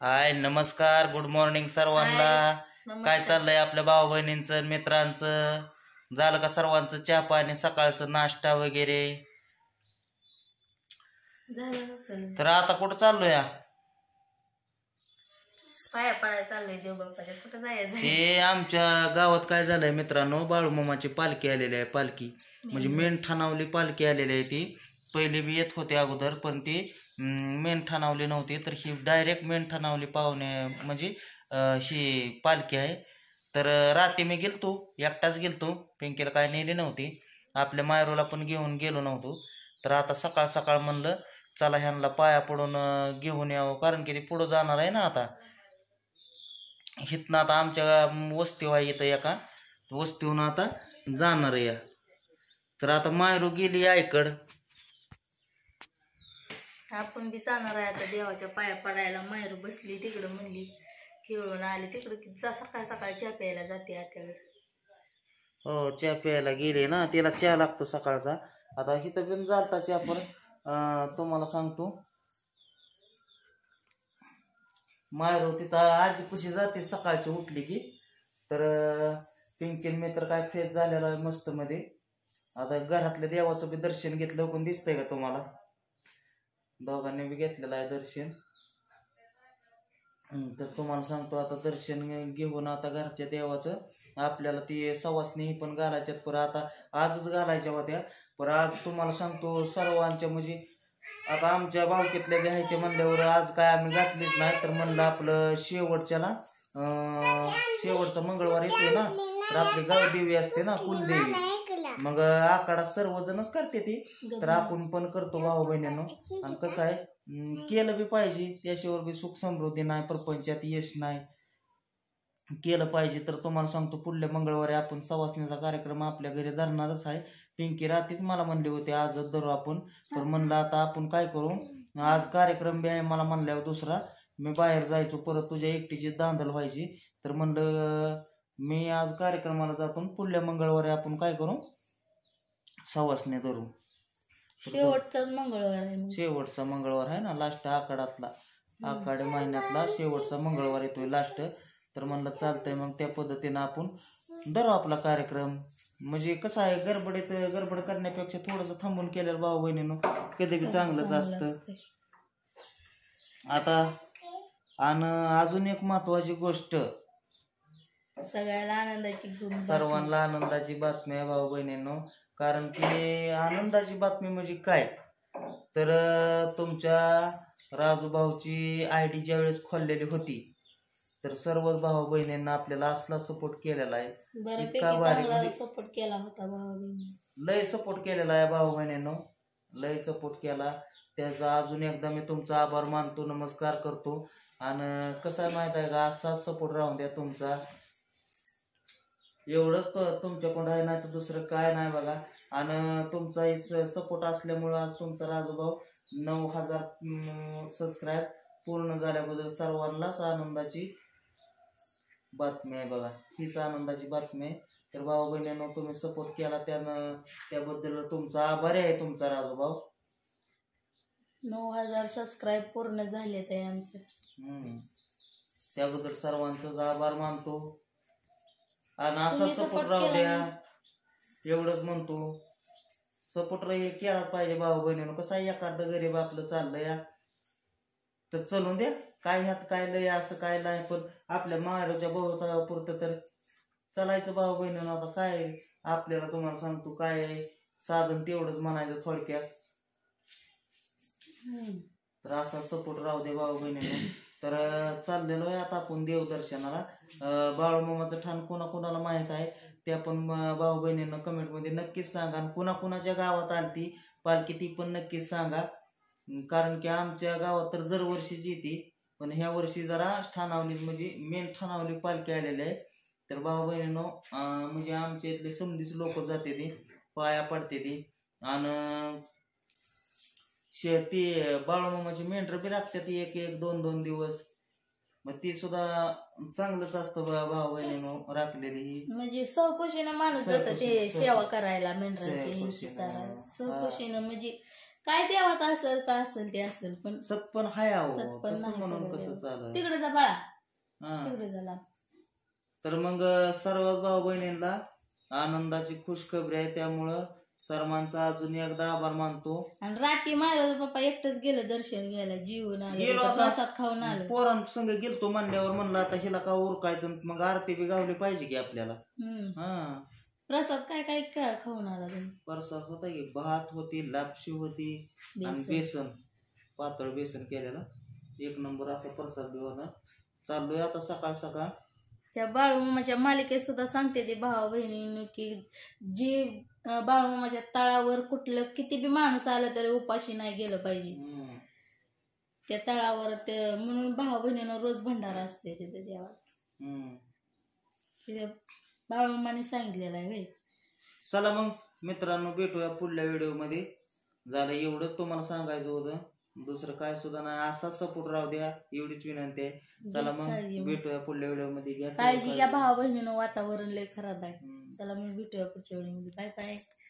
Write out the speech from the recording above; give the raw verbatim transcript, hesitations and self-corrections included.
हाय नमस्कार good morning सर्वांना. काय चाललंय आपल्या भाऊ बहिणींचं मित्रांचं? झालं का सर्वांचं चहा पाणी सकाळचं नाश्ता वगैरे? तर आता कुठं चाललोय? पाया पडायला चाललोय देव बाप्पाच्या. कुठं जायचं? ते आमच्या गावात काय झालंय मित्रांनो, बाळूमामाची पालखी आलेली आहे. पालखी म्हणजे मेन ठाणावली पालखी आलेली आहे. ती पहिले बी येत होते अगोदर, पण ती मेन ठाणावली नव्हती. तर ही डायरेक्ट मेन ठाणावली पाहुणे म्हणजे ही पालखी आहे. तर रात्री मी गेलतो, एकटाच गेलतो, पिंकीला काय नेली नव्हती, आपल्या मायरूला पण घेऊन गेलो नव्हतो. तर आता सकाळ सकाळ म्हणलं चला ह्यांना पाया पडून घेऊन यावं, कारण की ते पुढं जाणार आहे ना. आता हिथनं आता आमच्या वस्तीवर आहे इथं एका वस्तीहून आता जाणार आहे. तर आता मायरू गेली आईकडं, आपण बी जाणार आहे आता देवाच्या पाया पडायला. मायरू बसली तिकडं, म्हणली खेळून आली तिकडं. सकाळ सकाळी चहा प्यायला जाते आत्याकडे. हो चहा प्यायला गेले ना, तिला चहा लागतो सकाळचा. आता इथं पण चालता चहा, पण तुम्हाला सांगतो मायरू तिथं आजी कशी जाते सकाळची उठली की. तर पिंकीन मी तर काय फ्रेश झालेला आहे मस्त मध्ये. आता घरातल्या देवाचं बी दर्शन घेतलं, कोण दिसतंय का तुम्हाला? दोघांनी बी घेतलेलं आहे दर्शन. तर तुम्हाला सांगतो आता दर्शन घेऊन आता घरच्या देवाचं आपल्याला ती सवासनी पण घालायच्यात. पर आता आजच घालायच्या होत्या, पर आज तुम्हाला सांगतो सर्वांच्या म्हणजे आता आमच्या भावकीतल्या बी आहे ते म्हणल्यावर आज काय आम्ही घातलीच नाही. तर म्हणलं आपलं शेवटच्याला शेवटचा मंगळवार येतोय ना, तर आपली गावदेवी असते ना कुलदेवी, मग आखाडा सर्वजणच करते ती, तर आपण पण करतो भाऊ बहिणींनो. आणि कसं आहे केलं बी पाहिजे, त्याशिवाय बी सुख समृद्धी नाही, प्रपंचात यश नाही, केलं पाहिजे. तर तुम्हाला सांगतो पुढल्या मंगळवारी आपण सवासणीचा कार्यक्रम आपल्या घरी धरणारच आहे. पिंकी रात्रीच मला म्हणले होते आजच धरू आपण, पण म्हणलं आता आपण काय करू, आज कार्यक्रम बी आहे मला म्हणल्यावर दुसरा, मी बाहेर जायचो, परत तुझ्या एकटीची धांदल व्हायची. तर म्हणलं मी आज कार्यक्रमाला जातो, पुढल्या मंगळवारी आपण काय करू सवासणी धरू. शेवटचाच मंगळवार आहे, शेवटचा मंगळवार आहे ना, लास्ट आखाडातला, आखाड महिन्यातला शेवटचा मंगळवार येतोय लास्ट. तर म्हणलं चालतंय, मग त्या पद्धतीनं आपण धरू आपला कार्यक्रम. म्हणजे कसं आहे गडबडीत गडबड करण्यापेक्षा थोडंसं थांबून केलेलं भाऊ बहिणीनं कधी बी चांगलंच असतं. आता आणि अजून एक महत्वाची गोष्ट, सगळ्याला आनंदाची सर्वांना आनंदाची बातमी आहे भाऊ बहिणींनो. कारण की आनंदाची बातमी म्हणजे काय, तर तुमच्या राजू भाऊची आय डी ज्या वेळेस खोललेली होती, तर सर्व भाऊ बहिणींना आपल्याला असला सपोर्ट केलेला आहे. इतका भारी सपोर्ट केला होता भाऊ बहिणी, लय सपोर्ट केलेला आहे भाऊ बहिणींनो, लय सपोर्ट केला. त्याचा अजून एकदा मी तुमचा आभार मानतो, नमस्कार करतो. आणि कसं आहे माहित आहे का, असाच सपोर्ट राहून द्या तुमचा. एवढंच तुमच्याकडून आहे, नाही तर दुसरं काय नाही बघा. आणि तुमचा सपोर्ट असल्यामुळं आज तुमचा राजूभाऊ नऊ हजार सबस्क्राईब पूर्ण झाल्याबद्दल सर्वांनाच आनंदाची बातमी आहे बघा, हीच आनंदाची बातमी आहे. तर भाऊ बहिणींनो तुम्ही सपोर्ट केला त्यानं, त्याबद्दल तुमचा आभारी आहे तुमचा राजूभाऊ. नऊ हजार सबस्क्राईब पूर्ण झाले ते आमचे, हम्म त्याबद्दल सर्वांचाच आभार मानतो. आणि असा सपोर्ट राहू द्या एवढंच म्हणतो. सपोर्ट रे केला पाहिजे भाऊ बहिणीनं. कसं आहे एखादं गरीब आपलं चाललंय तर चलून द्या, काय ह्यात काय लय असं काय नाही, पण आपल्या मायरूच्या बहुतापुरतं तर चालायचं भाऊ बहिणीनं. आता काय आपल्याला तुम्हाला सांगतो काय साधन तेवढंच म्हणायचं थोडक्यात. तर असा सपोर्ट राहू दे भाऊ बहिणीनं. तर चाललेलो आहे आता आपण देवदर्शनाला. बाळूमामाचं ठाण कोणाकोणाला माहित आहे ते आपण भाऊ बहिणींना कमेंटमध्ये नक्कीच सांगा. आणि कुणाकुणाच्या गावात आलती पालखी ती पण नक्कीच सांगा, कारण की आमच्या गावात तर दरवर्षीच येते, पण ह्या वर्षी जरा ठाणावली म्हणजे मेन ठाणावली पालखी आलेली आहे. तर भाऊ बहिणींनो म्हणजे आमच्या इथले समधीच लोक जाते ती पाया पडते ती. आणि ती बाळूमामाची मेंढर बी राखतात एक एक दोन दोन दिवस, मग ती सुद्धा चांगलंच असतं भाऊ बहिणीनं राखलेली. म्हणजे सहकुशीनं माणूस जातं ते सेवा करायला मेंढरांची, सहकुशीनं म्हणजे काय देवाचं असेल का असेल ते असेल, पण सत्पण हाय आहो, सत्पण तसं नाही म्हणून सगळं कसं देव. चालू तिकडे जा बाळा, हा. तिकडे झाला. तर मग सर्व भाऊ बहिणींना आनंदाची खुशखबरी आहे, त्यामुळं सर्वांचा अजून एकदा आभार मानतो. आणि रात्री माझ्या पप्पा एकटंच गेलं दर्शन घ्यायला, जीवन आले, गेलो आता. प्रसाद खाऊन आलं. पोरांसंग गेलतो म्हणल्यावर म्हणलं आता हिला का उरकायचं, मग आरती बी गावली पाहिजे की आपल्याला. हम्म. हा प्रसाद काय काय काय खाऊन आला तुम्ही? प्रसाद होता की भात होती, लापशी होती आणि बेसन. बेसन, पातळ बेसन केलेलं, एक नंबर असा प्रसाद बी होता. चाललोय आता सकाळ सकाळ. त्या बाळूमामाच्या मालिकेत सुद्धा सांगते ते भावा बहिणींनी की जे अं, बाळूमामाच्या तळावर कुठलं किती बी माणूस आलं तरी उपाशी नाही गेलं पाहिजे. हम्म. त्या तळावर ते म्हणून भावा बहिणीनं रोज भंडारा असते तिथे देवात. हम्म. तिथे बाळूमामाने सांगितलेलं आहे होय. चला मग मित्रांनो, भेटूया पुढल्या व्हिडिओ मध्ये. झालं एवढंच तुम्हाला सांगायचं होतं, दुसरं काय सुद्धा नाही. असा सपोर्ट राहू द्या, एवढीच विनंती आहे. चला मग काळजी घ्या. भेटूया पुढल्या व्हिडिओ मध्ये. घ्या काळजी घ्या भावा बहिणीनं, वातावरण लय खराब आहे. हम्म. चला मग भेटूया पुढच्या वेळेमध्ये. Bye bye.